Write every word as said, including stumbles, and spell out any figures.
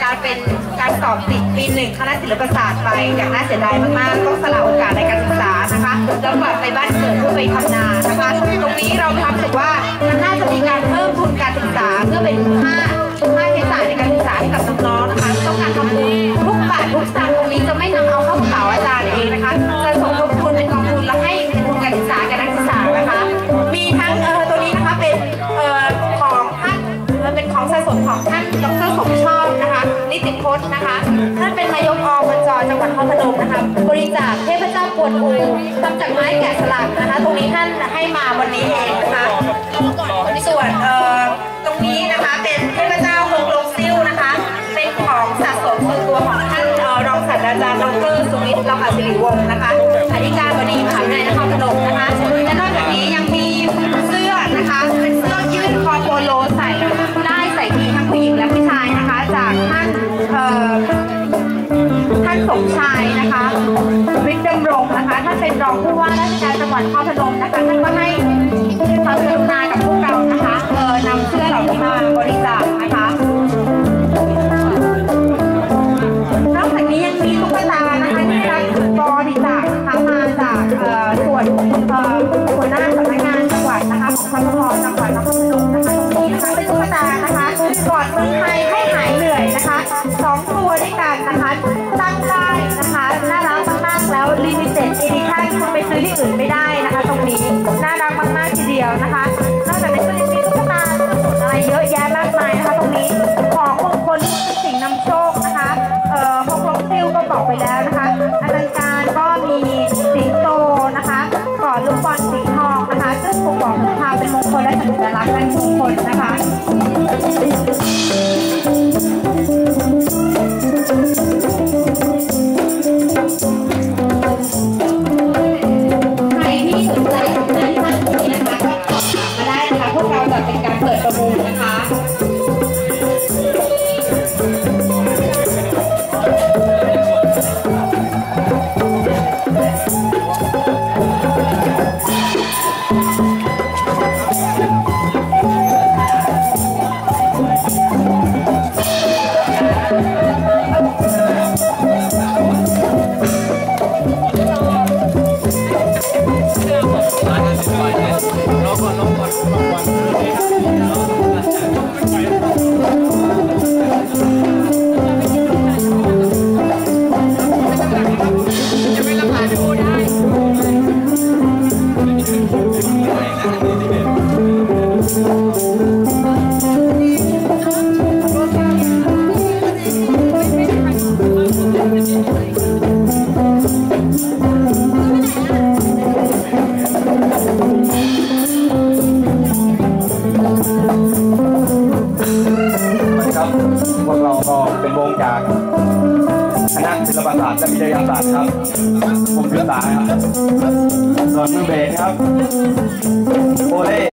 การเป็นการสอบติดปีหนึ่งคณะศิลปศาสตร์ไปอย่างน่าเสียดายมากๆต้องสละโอกาสในการศึกษานะคะแล้วกลับไปบ้านเกิดเพื่อไปทำนานะคะตรงนี้เราทำสึกว่ามันน่าจะมีการเพิ่มทุนการศึกษาเพื่อเป็นค่าค่าใช้จ่ายในการศึกษาให้กับน้องๆนะคะต้องการทำบุญทุกบาททุกสตางค์ตรงนี้จะไม่นำเอาเข้ากระเป๋าอาจารย์เองนะคะจะสมทบทุนเป็นกองทุนแล้วให้เป็นทุนการศึกษาแก่นักศึกษานะคะมีทั้งเออตัวนี้นะคะเป็นเอ่อของท่านเป็นของสะสมของท่านดร.สมชอบนะคะนิติพจน์นะคะท่านเป็นนายกอบจ.จังหวัดนครพนมนะคะบริจาคเทพเจ้ากวนอูทำจากไม้แกะสลักนะคะตรงนี้ท่านให้มาวันนี้เองนะคะส่วนเอ่อตรงนี้นะคะเป็นเทพเจ้าฮงลงซิ่วนะคะเป็นของสะสมส่วนตัวของท่านรองศาสตราจารย์ดร.สุวิทย์เลาหะศิริวงศ์นะคะอธิการบดีมหาวิทยาลัยนครพนมนะคะและนอกจากนี้ยังมีเสื้อนะคะเป็นเสื้อยืดคอโปโลใส่ได้ใส่ดีทั้งผู้หญิงและผู้ชายนะคะจากท่านเอ่อท่านสมชายนะคะวิทย์ดำรงนะคะท่านเป็นรองผู้ว่าราชการจังหวัดนครพนมนะคะท่านก็ให้ความกรุณากับพวกเรานะคะเออนำเสื้อเหล่านี้มาบริจาคนะคะนอกจากนี้ยังมีตุ๊กตานะคะที่ได้รับบริจาคนะคะมาจากส่วนหัวหน้าสำนักงานจังหวัดนะคะของครจังหวัดนครพนมนะคะตรงนี้นะคะเป็นตุ๊กตานะคะกอดเมืองไทยให้หายเหนื่อยนะคะสองตัวด้วยกันนะคะตั้งได้นะคะน่ารักมากๆแล้ว limited edition คุณไปซื้อที่อื่นไม่ได้นะคะตรงนี้น่ารักมากๆทีเดียวนะคะนอกจากนี้ก็ยังมีตุ๊กตาอะไรเยอะแยะมากมายนะคะตรงนี้ของมงคลสิ่งนำโชคนะคะเอ่อฮงลงซิ่วก็บอกไปแล้วนะคะอลังการก็มีสิงโตนะคะก่อนลูกบอลสีทองนะคะซึ่งผมบอกถึงความเป็นมงคลและสัญลักษณ์เป็นมงคลนะคะใครที่สนใจงานที่ท่านนี้นะคะก็สอบถามมาได้นะคะพวกเราจะเป็นการเปิดประมูลนะคะพวกเราก็เป็นวงจากคณะศิลปศาสตร์และวิทยาศาสตร์ครับกรมศึกษาครับส่วนมือเบสครับโอเล่